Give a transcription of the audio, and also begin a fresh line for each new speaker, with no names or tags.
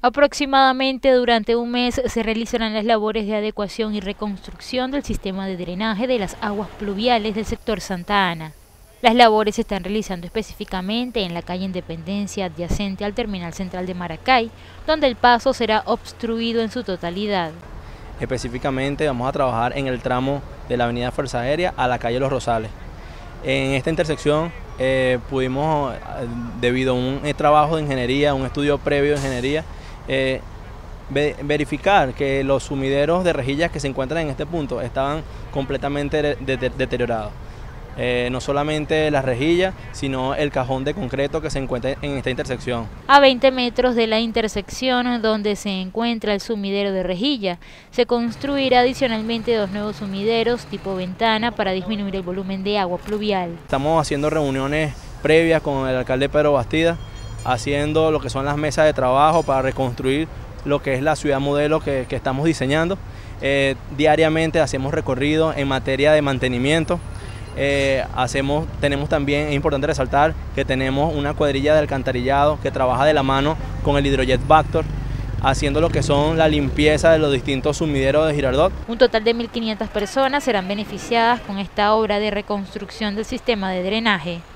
Aproximadamente durante un mes se realizarán las labores de adecuación y reconstrucción del sistema de drenaje de las aguas pluviales del sector Santa Ana. Las labores se están realizando específicamente en la calle Independencia adyacente al Terminal Central de Maracay, donde el paso será obstruido en su totalidad.
Específicamente vamos a trabajar en el tramo de la avenida Fuerza Aérea a la calle Los Rosales. En esta intersección pudimos, debido a un trabajo de ingeniería, un estudio previo de ingeniería, verificar que los sumideros de rejillas que se encuentran en este punto estaban completamente deteriorados. No solamente las rejillas, sino el cajón de concreto que se encuentra en esta intersección.
A 20 metros de la intersección donde se encuentra el sumidero de rejilla, se construirá adicionalmente 2 nuevos sumideros tipo ventana para disminuir el volumen de agua pluvial.
Estamos haciendo reuniones previas con el alcalde Pedro Bastida, haciendo lo que son las mesas de trabajo para reconstruir lo que es la ciudad modelo que estamos diseñando. Diariamente hacemos recorrido en materia de mantenimiento. Tenemos también, es importante resaltar que tenemos una cuadrilla de alcantarillado que trabaja de la mano con el Hydrojet Vactor, haciendo lo que son la limpieza de los distintos sumideros de Girardot.
Un total de 1.500 personas serán beneficiadas con esta obra de reconstrucción del sistema de drenaje.